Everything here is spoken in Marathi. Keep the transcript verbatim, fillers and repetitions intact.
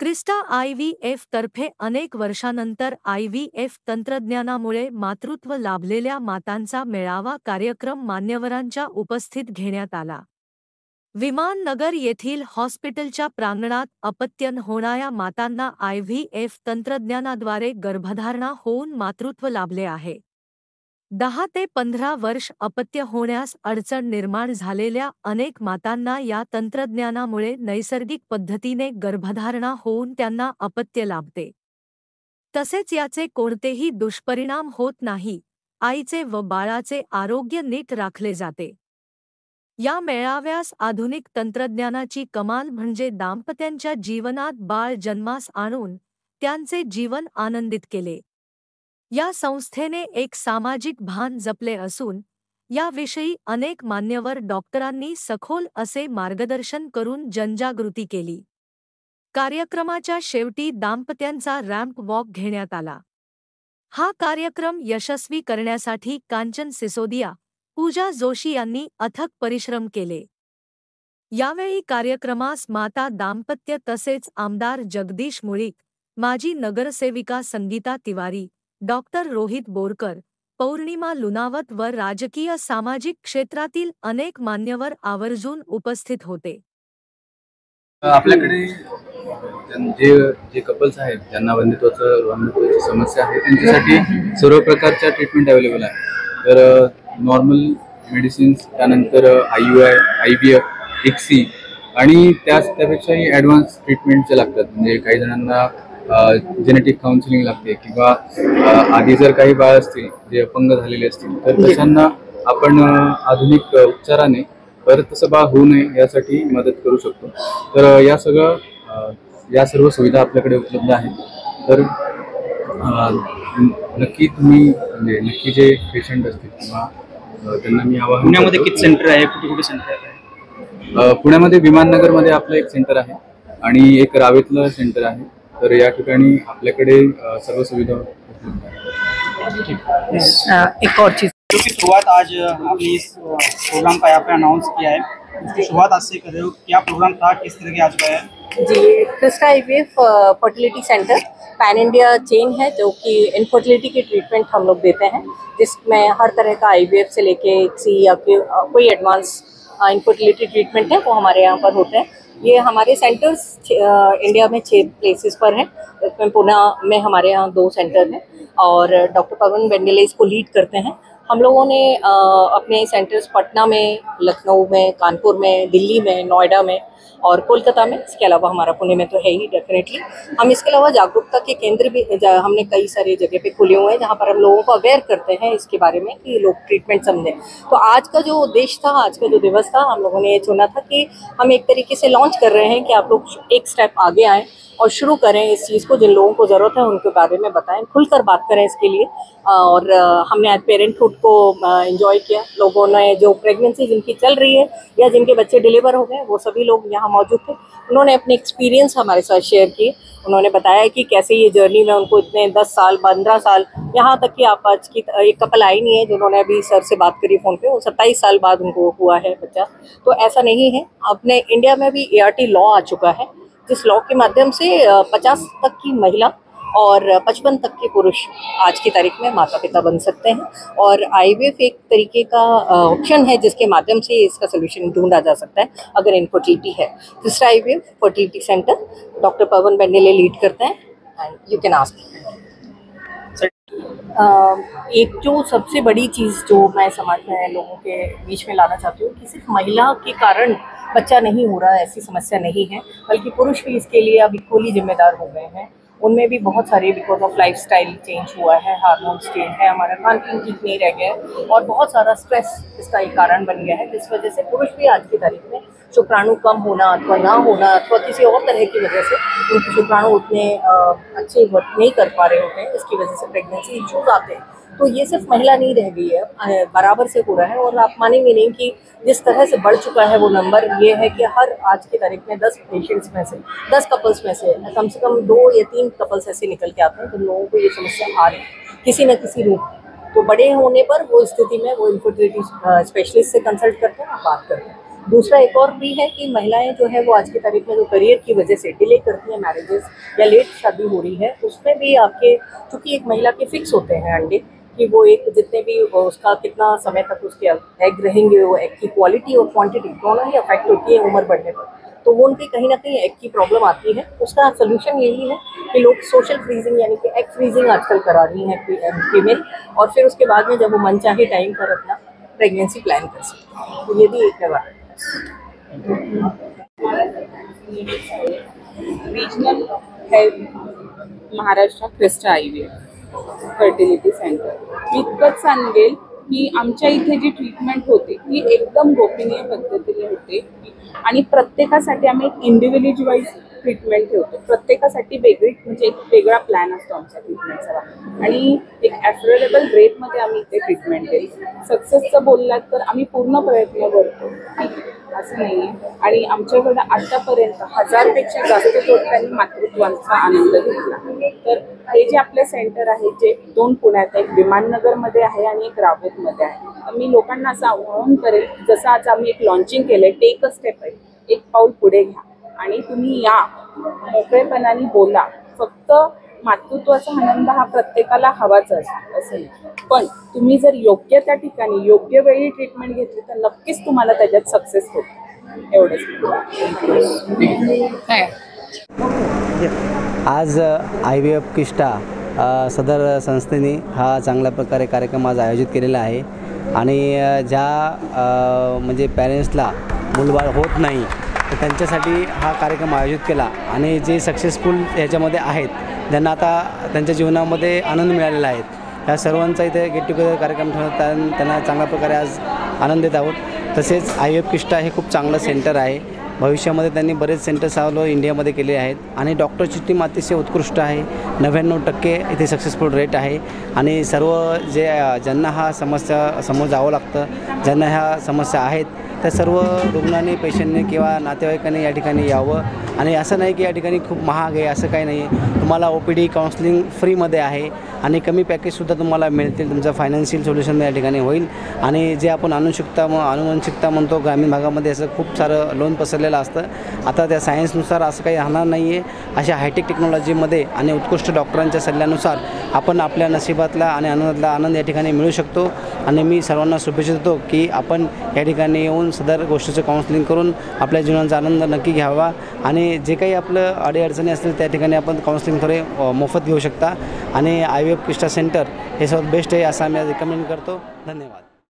क्रिस्टा आय व्ही एफ तर्फे अनेक वर्षांनंतर आय व्ही एफ तंत्रज्ञानामुळे मातृत्व लाभलेल्या मातांचा मेळावा कार्यक्रम मान्यवरांच्या उपस्थित घेण्यात आला. विमाननगर येथील हॉस्पिटलच्या प्रांगणात अपत्य होणाऱ्या मातांना आय व्ही एफ तंत्रज्ञानाद्वारे गर्भधारणा होऊन मातृत्व लाभले आहे. दहा ते पंधरा वर्ष अपत्य होण्यास अडचण निर्माण झालेल्या अनेक मातांना या तंत्रज्ञानामुळे नैसर्गिक पद्धतीने गर्भधारणा होऊन त्यांना अपत्य लाभते. तसेच याचे कोणतेही दुष्परिणाम होत नाही. आईचे व बाळाचे आरोग्य नीट राखले जाते. या मेळाव्यास आधुनिक तंत्रज्ञानाची कमाल म्हणजे दाम्पत्यांच्या जीवनात बाळ जन्मास आणून त्यांचे जीवन आनंदित केले. या संस्थेने एक सामाजिक भान जपले असून याविषयी अनेक मान्यवर डॉक्टरांनी सखोल असे मार्गदर्शन करून जनजागृती केली. कार्यक्रमाच्या शेवटी दाम्पत्यांचा रॅम्प वॉक घेण्यात आला. हा कार्यक्रम यशस्वी करण्यासाठी कांचन सिसोदिया, पूजा जोशी यांनी अथक परिश्रम केले. यावेळी कार्यक्रमास माता दाम्पत्य तसेच आमदार जगदीश मुळीक, माजी नगरसेविका संगीता तिवारी, डॉक्टर रोहित बोरकर, पौर्णिमा लुनावत व राजकीय सामाजिक क्षेत्रातील अनेक मान्यवर आवर्जून उपस्थित होते. आपल्याकडे जे जे कपल्स आहेत ज्यांना वंदित्वाचं वंदित्वाची समस्या आहे त्यांच्यासाठी सर्व प्रकारच्या ट्रीटमेंट अवेलेबल आहे. तर नॉर्मल मेडिसिन्स, त्यानंतर I U I, I V F, ICSI आणि त्याच त्यापेक्षाही ॲडव्हान्स ट्रीटमेंट जे लागतात. म्हणजे काही जणांना जेनेटिक काउन्सिलिंग लागते किंवा आधी जर काही बाळ असतील जे अपंग झालेले असतील तर तशांना आपण आधुनिक उपचाराने परत तसं बाळ होऊ नये यासाठी मदत करू शकतो. तर या सगळं या सर्व सुविधा आपल्याकडे उपलब्ध आहेत. तर नक्की तुम्ही म्हणजे नक्की जे पेशंट असतील किंवा त्यांना मी आवाहन, पुण्यामध्ये किती सेंटर आहे, कुठे कुठे सेंटर आहे? पुण्यामध्ये विमाननगरमध्ये आपलं एक सेंटर आहे आणि एक रावेतलं सेंटर आहे. तर या ठिकाणी आपल्याकडे सर्व सुविधा उपलब्ध आहेत. एक और चीज़ जो कि शुरुआत आज आपने इस प्रोग्राम का यहाँ पे अनाउंस किया है, इसकी शुरुआत आज से कर रहे हो, क्या प्रोग्राम था, किस तरह के आज का है? जी, Crysta I V F fertility centre pan India chain है जो कि इनफर्टिलिटी की ट्रीटमेंट हम लोग देते हैं, जिसमें हर तरह का आई वी एफ से लेके सी या कोई एडवांस इनफर्टिलिटी ट्रीटमेंट है वो हमारे यहाँ पर होते हैं. ये हमारे सेंटर्स इंडिया में छः प्लेसेस पर हैं. इसमें पुणे में हमारे यहाँ दो सेंटर हैं और डॉक्टर पवन बेंडेले इसको लीड करते हैं. हम लोगों ने आ, अपने सेंटर्स पटना में, लखनऊ में, कानपुर में, दिल्ली में, नोएडा में और कोलकाता में, इसके अलावा हमारा पुणे में तो है ही डेफिनेटली. हम इसके अलावा जागरूकता के केंद्र भी हमने कई सारे जगह पे खुले हुए हैं जहाँ पर हम लोगों को अवेयर करते हैं इसके बारे में कि लोग ट्रीटमेंट समझें. तो आज का जो उद्देश्य था, आज का जो दिवस था, हम लोगों ने ये चुना था कि हम एक तरीके से लॉन्च कर रहे हैं कि आप लोग एक स्टेप आगे आएँ और शुरू करें इस चीज़ को. जिन लोगों को ज़रूरत है उनके बारे में बताएं, खुलकर बात करें इसके लिए. और हमने आज पेरेंटहुड को एंजॉय किया. लोगों ने जो प्रेगनेंसी जिनकी चल रही है या जिनके बच्चे डिलीवर हो गए वो सभी लोग यहाँ मौजूद थे. उन्होंने अपने एक्सपीरियंस हमारे साथ शेयर किए. उन्होंने बताया कि कैसे ये जर्नी में उनको इतने दस साल पंद्रह साल, यहाँ तक कि आप आज की एक कपल आई नहीं है जिन्होंने अभी सर से बात करी फ़ोन पे, वो सत्ताईस साल बाद उनको हुआ है बच्चा. तो ऐसा नहीं है. अपने इंडिया में भी ए आर टी लॉ आ चुका है जिस लॉ के माध्यम से पचास तक की महिला और पचपन तक के पुरुष आज की तारीख में माता पिता बन सकते हैं. और आई वी एफ एक तरीके का ऑप्शन है जिसके माध्यम से इसका सोल्यूशन ढूंढा जा सकता है अगर इनफर्टिलिटी है. Crysta I V F fertility centre doctor Pawan Bendale lead करते हैं एंड यू कैन आस्क. एक जो सबसे बड़ी चीज़ जो मैं समाज में लोगों के बीच में लाना चाहती हूँ कि सिर्फ महिला के कारण बच्चा नहीं हो रहा, ऐसी समस्या नहीं है, बल्कि पुरुष भी इसके लिए अब इक्वली जिम्मेदार हो गए हैं. उनमें भी बहुत सारे बिकॉज ऑफ लाइफस्टाइल चेंज हुआ है, हार्मोन्स चेंज है, हमारा खान पीन ठीक नहीं रह गया है और बहुत सारा स्ट्रेस इसका एक कारण बन गया है, जिस वजह से पुरुष भी आज की तारीख में शुक्राणु कम होना अथवा ना होना अथवा किसी और तरह की वजह से उनके शुक्राणु उतने अच्छे वर्क नहीं कर पा रहे होते हैं. इसकी वजह से प्रेगनेंसी इश्यूज आते हैं. तो ये सिर्फ महिला नहीं रह गई है, बराबर से हो रहा है. और आप मानेंगे नहीं कि जिस तरह से बढ़ चुका है वो नंबर, ये है कि हर आज की तारीख में दस पेशेंट्स में से, दस कपल्स में से कम से कम दो या तीन कपल्स ऐसे निकल के आते हैं जिन लोगों को ये समस्या आ रही है किसी न किसी रूप में. तो बड़े होने पर वो स्थिति में वो इन्फर्टिलिटी स्पेशलिस्ट से कंसल्ट करते हैं और बात करते हैं. दूसरा एक और भी है कि महिलाएं जो है वो आज की तारीख में जो करियर की वजह से डिले करती हैं मैरिजेस या लेट शादी हो रही है, उसमें भी आपके चूँकि एक महिला के फिक्स होते हैं अंडे कि वो एक जितने भी उसका कितना समय तक उसके एग रहेंगे, वो एग की क्वालिटी और क्वांटिटी दोनों ही अफेक्ट होती है उम्र बढ़ने पर, तो वो उनकी कहीं ना कहीं एग की प्रॉब्लम आती है। उसका सोल्यूशन यही है कि लोग सोशल फ्रीजिंग यानी कि एग फ्रीजिंग आजकल करा रही हैं फीमेल, और फिर उसके बाद में जब वो मन चाहे टाइम पर अपना प्रेगनेंसी प्लान कर सकते हैं। तो ये भी एक है। Regional health Maharashtra Crysta I V F fertility centre, मी इतकंच सांगेल की आमच्या इथे जी ट्रीटमेंट होते ती एकदम गोपनीय पद्धतीने होते आणि प्रत्येकासाठी आम्ही एक इंडिव्हिज्युअलाइज ट्रीटमेंट ठेवतो, प्रत्येकासाठी वेगळी म्हणजे एक वेगळा प्लॅन असतो आमच्या ट्रीटमेंटचा आणि एक ॲफोर्डेबल रेटमध्ये आम्ही इथे ट्रीटमेंट देतो। सक्सेसचं बोललात तर आम्ही पूर्ण प्रयत्न करतो असं नाही आहे आणि आमच्याकडं आतापर्यंत हजारपेक्षा जास्त जोडप्यांनी मातृत्वांचा आनंद घेतला। तर हे जे आपले सेंटर आहे जे दोन पुण्यात एक विमाननगरमध्ये आहे आणि एक रावेतमध्ये आहे, तर मी लोकांना असं आवाहन करेल जसं आज आम्ही एक लॉन्चिंग केलं आहे, टेक अ स्टेप आहे, एक पाऊल पुढे घ्या आणि तुम्ही या मोकळेपणाने बोला। फक्त मातृत्वाचा आनंद हा प्रत्येकाला हवाच असतो असं नाही, पण तुम्ही जर योग्य त्या ठिकाणी योग्य वेळी ट्रीटमेंट घेतली तर नक्कीच तुम्हाला त्याच्यात सक्सेस होईल। एवढंच। आज आय व्ही एफ क्रिस्टा सदर संस्थेने हा चांगल्या प्रकारे कार्यक्रम आज आयोजित केलेला आहे आणि ज्या म्हणजे पॅरेंट्सला मुलबाळ होत नाही तर त्यांच्यासाठी हा कार्यक्रम आयोजित केला आणि जे सक्सेसफुल ह्याच्यामध्ये आहेत ज्यांना आता त्यांच्या जीवनामध्ये आनंद मिळालेला आहे ह्या सर्वांचा इथे गेट टुगेदर कार्यक्रम ठेवून त्यांना चांगल्या प्रकारे आज आनंद देत आहोत। तसेच आय व्ही एफ क्रिस्टा हे खूप चांगलं सेंटर आहे, भविष्यामध्ये त्यांनी बरेच सेंटर्स ऑल ओव्हर इंडियामध्ये केले आहेत आणि डॉक्टरची टीम अतिशय उत्कृष्ट आहे, नव्याण्णव टक्के इथे सक्सेसफुल रेट आहे आणि सर्व जे ज्यांना हा समस्या समोर जावं लागतं, ज्यांना ह्या समस्या आहेत त्या सर्व रुग्णांनी पेशंटने किंवा नातेवाईकांनी या ठिकाणी यावं आणि असं नाही की या ठिकाणी खूप महाग आहे असं काही नाही आहे, तुम्हाला ओ पी डी काउन्सिलिंग फ्रीमध्ये आहे आणि कमी पॅकेजसुद्धा तुम्हाला मिळतील, तुमचं फायनान्शियल सोल्युशन या ठिकाणी होईल आणि जे आपण अनुवंशिकता म अनुवंशिकता म्हणतो ग्रामीण भागामध्ये असं खूप सारं लोन पसरलेलं असतं, आता त्या सायन्सनुसार असं काही राहणार नाही आहे। अशा हायटेक टेक्नॉलॉजीमध्ये आणि उत्कृष्ट डॉक्टरांच्या सल्ल्यानुसार आपण आपल्या नशिबातला आणि आनंदातला आनंद या ठिकाणी मिळू शकतो आणि मी सर्वांना शुभेच्छा देतो की आपण या ठिकाणी येऊन सदर गोष्टीचं काउन्सिलिंग करून आपल्या जीवनाचा आनंद नक्की घ्यावा आणि जे काही आपलं अडीअडचणी असतील त्या ठिकाणी आपण काउन्सिलिंग थोडे मोफत घेऊ शकता आणि I V F Crysta centre हे सर्वात बेस्ट आहे असं आम्ही रिकमेंड करतो। धन्यवाद।